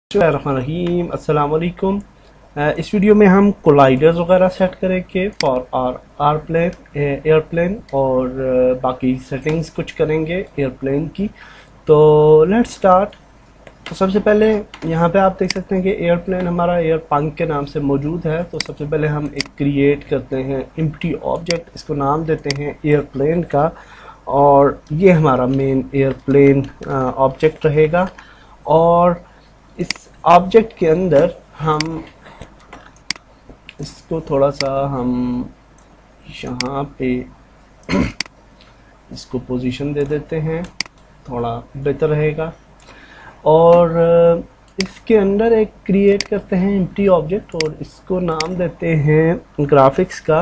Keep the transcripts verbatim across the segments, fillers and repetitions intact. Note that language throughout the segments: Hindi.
रहीम अस्सलाम वालेकुम। इस वीडियो में हम कोलाइडर्स वगैरह सेट करेंगे for our our plane airplane और बाकी सेटिंग्स कुछ करेंगे एयरप्लेन की। तो लेट्स स्टार्ट। तो सबसे पहले यहाँ पे आप देख सकते हैं कि एयरप्लेन हमारा एयरपंक के नाम से मौजूद है। तो सबसे पहले हम एक क्रिएट करते हैं एम्प्टी ऑब्जेक्ट, इसको नाम देते हैं एयरप्लेन का, और ये हमारा मेन एयरप्लेन ऑब्जेक्ट रहेगा। और इस ऑब्जेक्ट के अंदर हम इसको थोड़ा सा हम यहाँ पे इसको पोजीशन दे देते हैं, थोड़ा बेहतर रहेगा। और इसके अंदर एक क्रिएट करते हैं एम्प्टी ऑब्जेक्ट और इसको नाम देते हैं ग्राफिक्स का।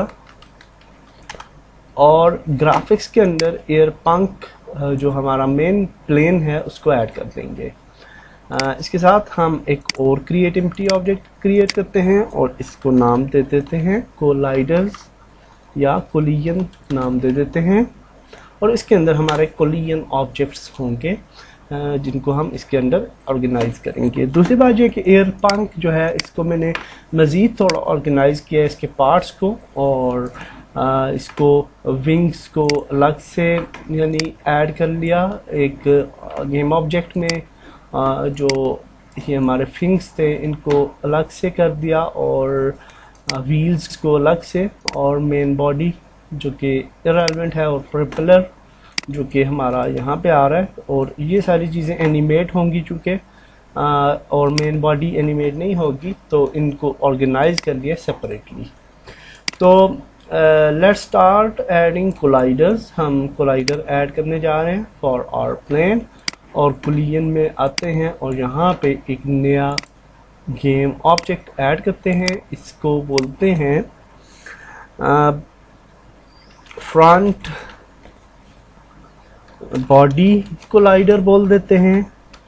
और ग्राफिक्स के अंदर एयरपंक जो हमारा मेन प्लेन है उसको ऐड कर देंगे। Uh, इसके साथ हम एक और क्रिएट एम्प्टी ऑब्जेक्ट क्रिएट करते हैं और इसको नाम दे देते हैं कोलाइडर्स या कोलियन नाम दे देते हैं। और इसके अंदर हमारे कोलियन ऑब्जेक्ट्स होंगे uh, जिनको हम इसके अंदर ऑर्गेनाइज करेंगे। दूसरी बात यह कि एयरपंक जो है इसको मैंने मज़ीद थोड़ा ऑर्गेनाइज किया इसके पार्ट्स को, और uh, इसको विंग्स को अलग से यानी ऐड कर लिया एक गेम ऑब्जेक्ट में। Uh, जो ये हमारे फिंग्स थे इनको अलग से कर दिया और व्हील्स uh, को अलग से, और मेन बॉडी जो कि इररेलेवेंट है और प्रोपेलर जो कि हमारा यहाँ पे आ रहा है। और ये सारी चीज़ें एनिमेट होंगी चूँकि uh, और मेन बॉडी एनिमेट नहीं होगी, तो इनको ऑर्गेनाइज कर लिया सेपरेटली। तो लेट्स स्टार्ट एडिंग कोलाइडर्स। हम कोलाइडर ऐड करने जा रहे हैं फॉर आवर प्लेन, और कोलियन में आते हैं और यहाँ पे एक नया गेम ऑब्जेक्ट ऐड करते हैं। इसको बोलते हैं फ्रंट बॉडी कोलाइडर बोल देते हैं।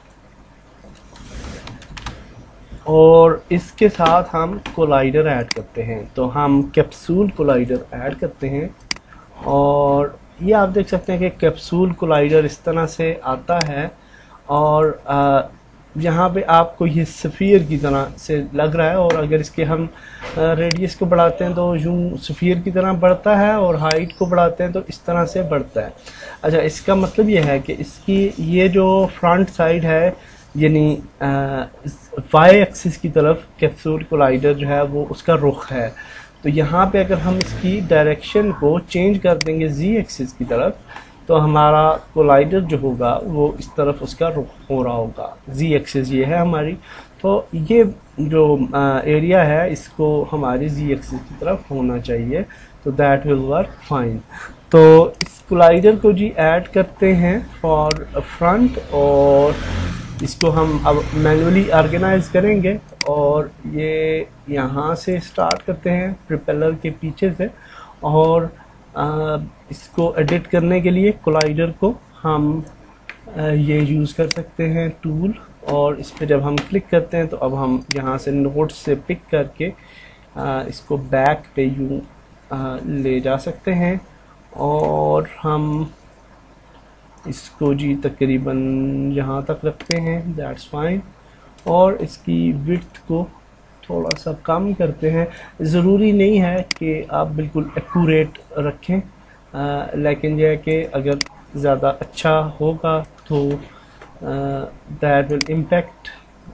और इसके साथ हम कोलाइडर ऐड करते हैं, तो हम कैप्सूल कोलाइडर ऐड करते हैं। और ये आप देख सकते हैं कि कैप्सूल कोलाइडर इस तरह से आता है, और यहाँ पे आपको ये सफ़ीर की तरह से लग रहा है। और अगर इसके हम रेडियस को बढ़ाते हैं तो यूँ सफ़ीर की तरह बढ़ता है, और हाइट को बढ़ाते हैं तो इस तरह से बढ़ता है। अच्छा, इसका मतलब ये है कि इसकी ये जो फ्रंट साइड है यानी वाई एक्सिस की तरफ कैप्सूल कोलाइडर जो है वो उसका रुख है। तो यहाँ पे अगर हम इसकी डायरेक्शन को चेंज कर देंगे जी एक्सिस की तरफ, तो हमारा कोलाइडर जो होगा वो इस तरफ उसका रुख हो रहा होगा। जी एक्सिस ये है हमारी, तो ये जो एरिया है इसको हमारी जी एक्सिस की तरफ होना चाहिए, तो दैट विल वर्क फाइन। तो इस कोलाइडर को जी ऐड करते हैं फॉर फ्रंट, और इसको हम अब मैन्युअली ऑर्गेनाइज करेंगे। और ये यहाँ से स्टार्ट करते हैं प्रोपेलर के पीछे से, और आ, इसको एडिट करने के लिए कोलाइडर को हम आ, ये यूज़ कर सकते हैं टूल। और इस पर जब हम क्लिक करते हैं तो अब हम यहाँ से नोट्स से पिक करके आ, इसको बैक पे यूँ ले जा सकते हैं। और हम इसको जी तकरीबन यहाँ तक रखते हैं, दैट्स फाइन। और इसकी विड्थ को थोड़ा सा कम करते हैं। ज़रूरी नहीं है कि आप बिल्कुल एक्यूरेट रखें, आ, लेकिन यह है कि अगर ज़्यादा अच्छा होगा तो that will impact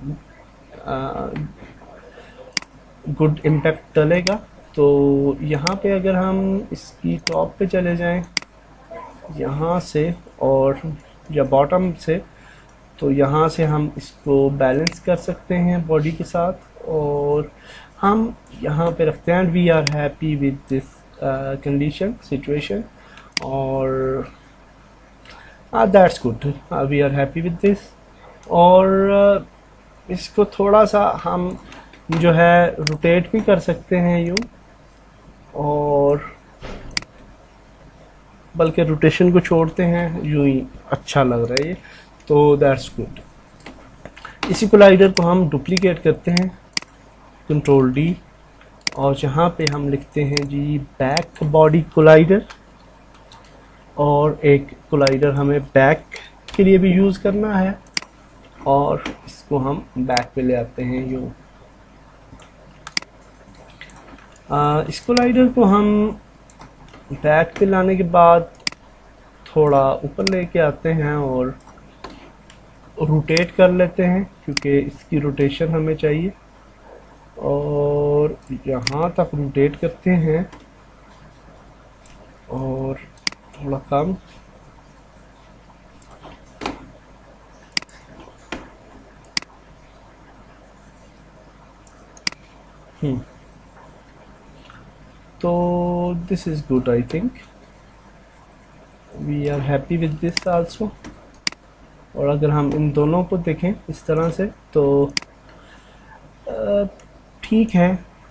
good impact डलेगा। तो यहाँ पे अगर हम इसकी टॉप पे चले जाएं यहाँ से और या बॉटम से, तो यहाँ से हम इसको बैलेंस कर सकते हैं बॉडी के साथ। और हम यहाँ पे रखते हैं we are happy with this condition situation, और that's good, we are happy with this. और uh, इसको थोड़ा सा हम जो है रोटेट भी कर सकते हैं यूँ, और बल्कि रोटेशन को छोड़ते हैं, यूँ ही अच्छा लग रहा है ये, तो दैट्स गुड। इसी कोलाइडर को हम डुप्लीकेट करते हैं, कंट्रोल डी, और जहाँ पे हम लिखते हैं जी बैक बॉडी कोलाइडर। और एक कोलाइडर हमें बैक के लिए भी यूज़ करना है, और इसको हम बैक पे ले आते हैं यूँ। इस कोलाइडर को हम बैक पे लाने के बाद थोड़ा ऊपर लेके आते हैं और रोटेट कर लेते हैं, क्योंकि इसकी रोटेशन हमें चाहिए। और यहाँ तक रोटेट करते हैं और थोड़ा कम, हम्म तो this is good, I think we are happy with this also. और अगर हम इन दोनों को देखें इस तरह से तो ठीक है,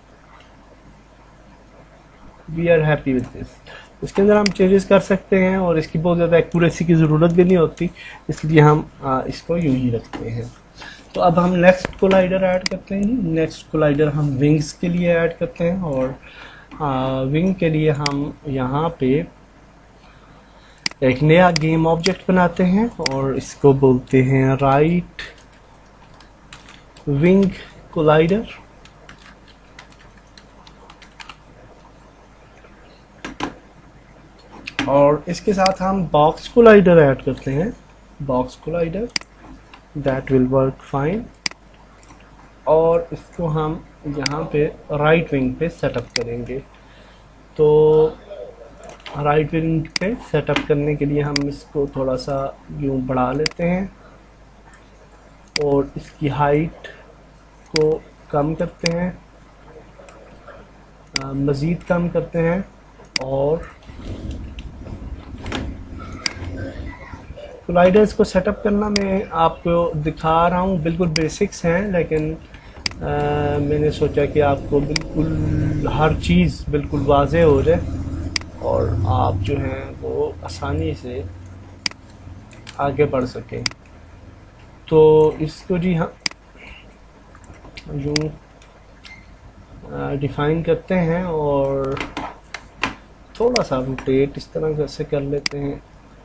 we are happy with this. इसके अंदर हम चेंजेस कर सकते हैं और इसकी बहुत ज़्यादा एक्यूरेसी की ज़रूरत भी नहीं होती, इसलिए हम आ, इसको यूं ही रखते हैं। तो अब हम नेक्स्ट कोलाइडर ऐड करते हैं। नेक्स्ट कोलाइडर हम विंग्स के लिए ऐड करते हैं और आ, विंग के लिए हम यहाँ पे एक नया गेम ऑब्जेक्ट बनाते हैं और इसको बोलते हैं राइट विंग कोलाइडर। और इसके साथ हम बॉक्स कोलाइडर ऐड करते हैं, box collider, that will work fine. और इसको हम यहाँ पे राइट विंग पे सेटअप करेंगे। तो राइट विंग पे सेटअप करने के लिए हम इसको थोड़ा सा यूँ बढ़ा लेते हैं और इसकी हाइट को कम करते हैं, मज़ीद कम करते हैं। और कोलाइडर्स को सेटअप करना मैं आपको दिखा रहा हूँ, बिल्कुल बेसिक्स हैं, लेकिन आ, मैंने सोचा कि आपको बिल्कुल हर चीज़ बिल्कुल वाज़े हो जाए और आप जो हैं वो आसानी से आगे बढ़ सकें। तो इसको जी हम यूँ डिफ़ाइन करते हैं और थोड़ा सा रोटेट इस तरह से कर लेते हैं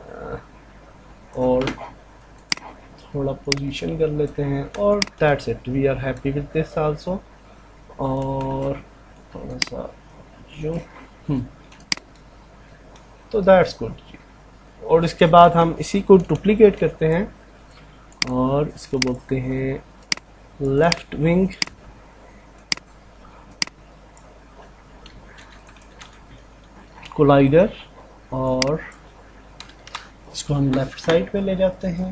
और थोड़ा पोजीशन कर लेते हैं और that's it, we are happy with this also. और थोड़ा सा यूँ, हम्म तो दैट्स गुड। और इसके बाद हम इसी को डुप्लीकेट करते हैं और इसको बोलते हैं लेफ्ट विंग कोलाइडर और इसको हम लेफ्ट साइड पे ले जाते हैं।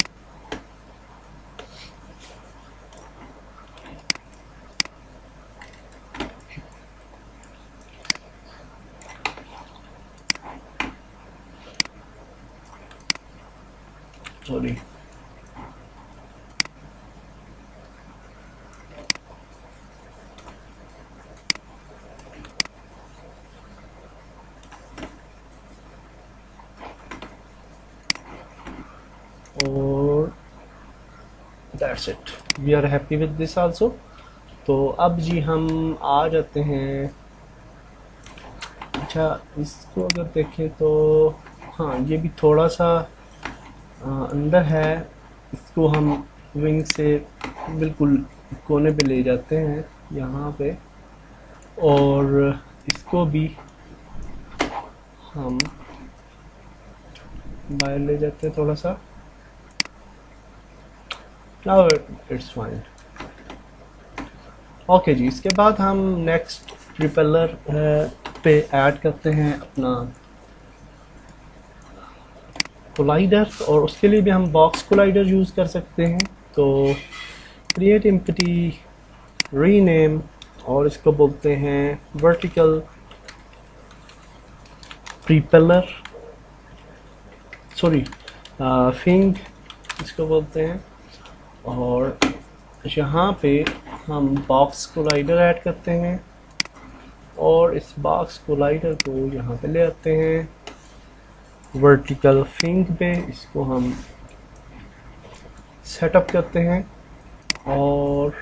सॉरी, और that's it, we are happy with this also. तो अब जी हम आ जाते हैं, अच्छा इसको अगर देखें तो हाँ ये भी थोड़ा सा आ, अंदर है। इसको हम विंग से बिल्कुल कोने पे ले जाते हैं यहाँ पे और इसको भी हम बाहर ले जाते हैं थोड़ा सा। Now it's fine. ओके जी, इसके बाद हम नेक्स्ट प्रोपेलर पे ऐड करते हैं अपना कोलाइडर और उसके लिए भी हम बॉक्स कोलाइडर यूज़ कर सकते हैं। तो क्रिएट एम्प्टी रीनेम और इसको बोलते हैं वर्टिकल प्रोपेलर, सॉरी फिंग इसको बोलते हैं। और यहाँ पे हम बॉक्स कोलाइडर ऐड करते हैं और इस बॉक्स कोलाइडर को यहाँ पे ले आते हैं वर्टिकल फिंग पे, इसको हम सेटअप करते हैं और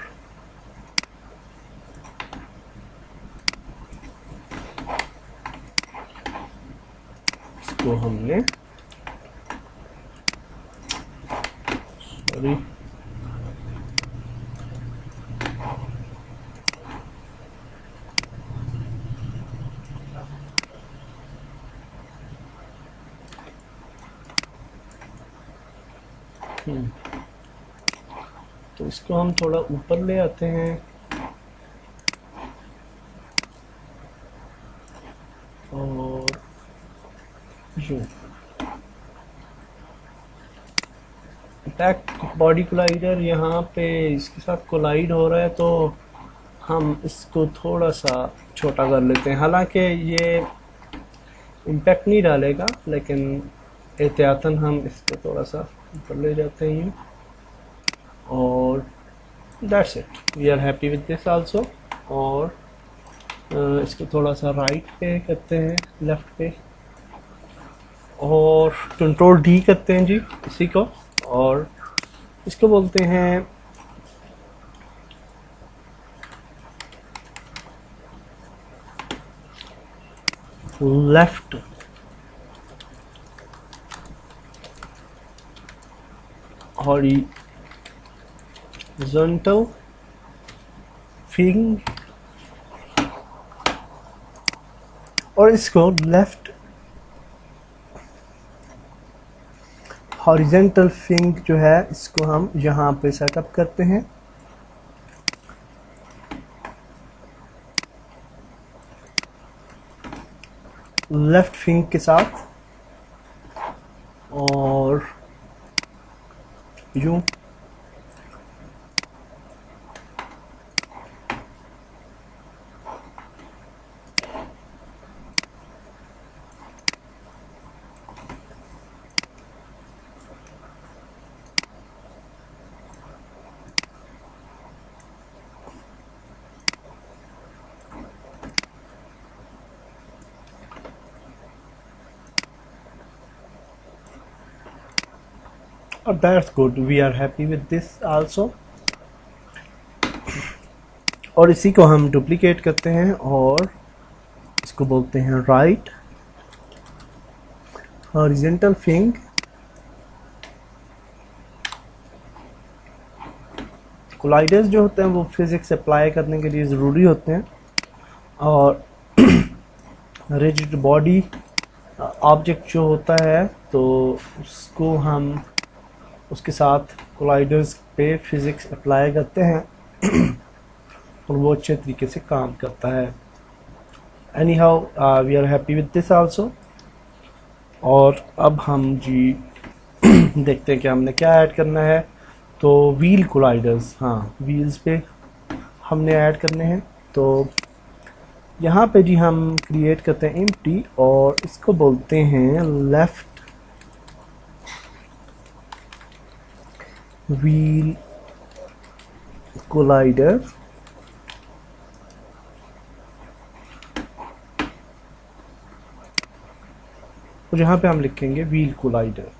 इसको हमने सॉरी हम्म, तो इसको हम थोड़ा ऊपर ले आते हैं और यूं बैक बॉडी कोलाइडर यहाँ पे इसके साथ कोलाइड हो रहा है, तो हम इसको थोड़ा सा छोटा कर लेते हैं। हालांकि ये इम्पैक्ट नहीं डालेगा, लेकिन एहतियातन हम इसको थोड़ा सा ऊपर ले जाते हैं यूँ, और that's it, we are happy with this also. और uh, इसको थोड़ा सा राइट पे करते हैं, लेफ्ट पे, और कंट्रोल डी करते हैं जी इसी को, और इसको बोलते हैं लेफ्ट हॉरिजॉन्टल फिंग, और इसको लेफ्ट हॉरिजॉन्टल फिंग जो है इसको हम यहाँ पे सेटअप करते हैं। लेफ्ट फिंग के साथ, और यूं और that's good, we are happy with this also. और इसी को हम डुप्लीकेट करते हैं और इसको बोलते हैं राइट हॉरिजॉन्टल फिंग, कोलाइडर्स जो होते हैं वो फिजिक्स अप्लाई करने के लिए ज़रूरी होते हैं, और रिजिड बॉडी ऑब्जेक्ट जो होता है तो उसको हम उसके साथ कोलाइडर्स पे फिजिक्स अप्लाई करते हैं और वो अच्छे तरीके से काम करता है। Anyhow we are happy with this also. और अब हम जी देखते हैं कि हमने क्या ऐड करना है। तो व्हील कोलाइडर्स, हाँ व्हील्स पे हमने ऐड करने हैं। तो यहाँ पे जी हम क्रिएट करते हैं एम्प्टी और इसको बोलते हैं लेफ्ट व्हील कोलाइडर, और यहाँ पे हम लिखेंगे व्हील कोलाइडर।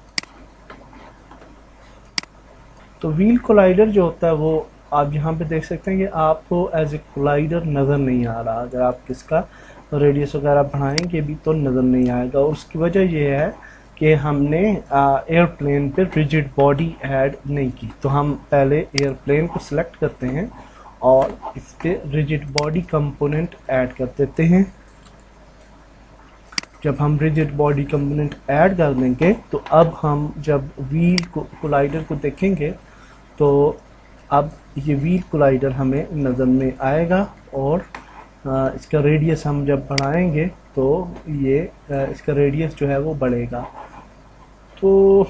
तो व्हील कोलाइडर जो होता है वो आप यहाँ पे देख सकते हैं कि आपको एज ए कोलाइडर नज़र नहीं आ रहा। अगर आप किसका रेडियस वगैरह बढ़ाएंगे भी तो नज़र नहीं आएगा। और उसकी वजह ये है कि हमने एयरप्लेन पे रिजिड बॉडी ऐड नहीं की। तो हम पहले एयरप्लेन को सिलेक्ट करते हैं और इस पे रिजिड बॉडी कंपोनेंट ऐड कर देते हैं। जब हम रिजिड बॉडी कंपोनेंट ऐड कर देंगे तो अब हम जब व्हील को कोलाइडर को देखेंगे तो अब ये व्हील कोलाइडर हमें नज़र में आएगा, और आ, इसका रेडियस हम जब बढ़ाएंगे तो ये आ, इसका रेडियस जो है वो बढ़ेगा। तो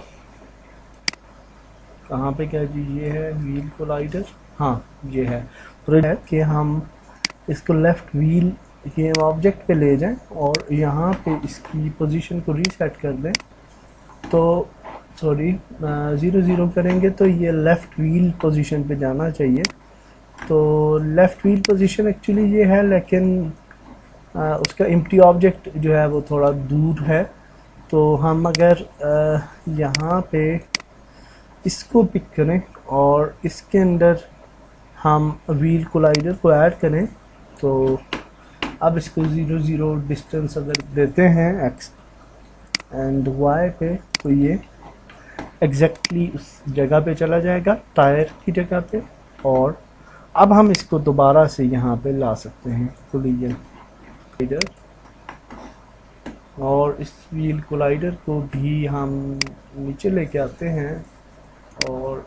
कहाँ पे क्या जी ये है व्हील कोलाइडर, हाँ ये है। तो है कि हम इसको लेफ्ट व्हील ये ऑब्जेक्ट पे ले जाएं और यहाँ पे इसकी पोजीशन को रीसेट कर दें। तो सॉरी ज़ीरो ज़ीरो करेंगे तो ये लेफ़्ट व्हील पोजीशन पे जाना चाहिए। तो लेफ़्ट व्हील पोजीशन एक्चुअली ये है, लेकिन आ, उसका एम्प्टी ऑब्जेक्ट जो है वो थोड़ा दूर है। तो हम अगर यहाँ पे इसको पिक करें और इसके अंदर हम व्हील कोलाइडर को ऐड करें, तो अब इसको ज़ीरो ज़ीरो डिस्टेंस अगर देते हैं एक्स एंड वाई पे तो ये एग्जैक्टली उस जगह पे चला जाएगा, टायर की जगह पे। और अब हम इसको दोबारा से यहाँ पे ला सकते हैं कोलिजन कोलाइडर, और इस व्हील कोलाइडर को भी हम नीचे लेके आते हैं और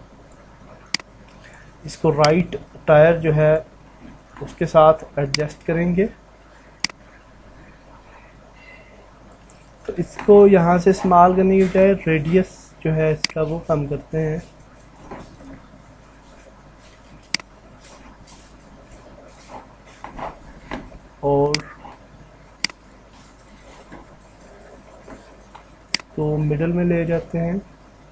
इसको राइट टायर जो है उसके साथ एडजस्ट करेंगे। तो इसको यहाँ से इस्तेमाल करने की बजाय रेडियस जो है इसका वो कम करते हैं। और तो मिडल में ले जाते हैं।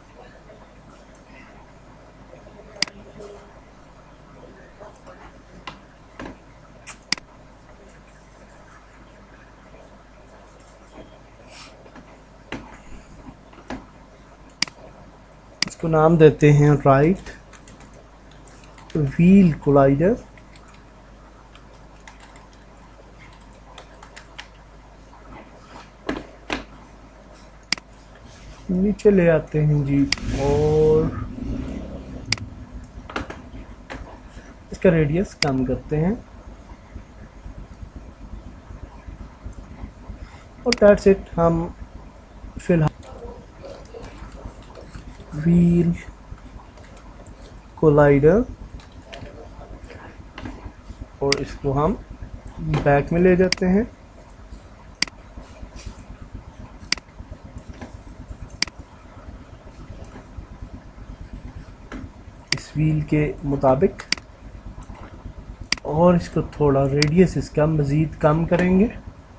इसको नाम देते हैं राइट व्हील कोलाइडर। नीचे ले आते हैं जी और इसका रेडियस कम करते हैं और दैट्स इट। हम फिलहाल व्हील कोलाइडर और इसको हम बैक में ले जाते हैं। इस व्हील के मुताबिक और इसको थोड़ा रेडियस इसका मज़ीद कम करेंगे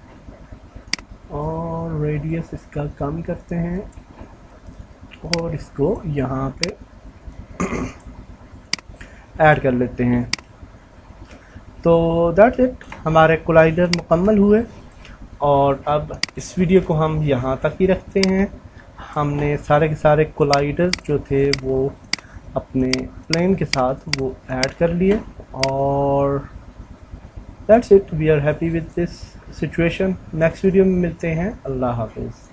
और रेडियस इसका कम करते हैं और इसको यहाँ पे ऐड कर लेते हैं। तो दैट्स इट, हमारे कोलाइडर मुकम्मल हुए और अब इस वीडियो को हम यहाँ तक ही रखते हैं। हमने सारे के सारे कोलाइडर जो थे वो अपने प्लेन के साथ वो ऐड कर लिए और that's it, we are happy with this situation. Next video में मिलते हैं। अल्लाह हाफिज़।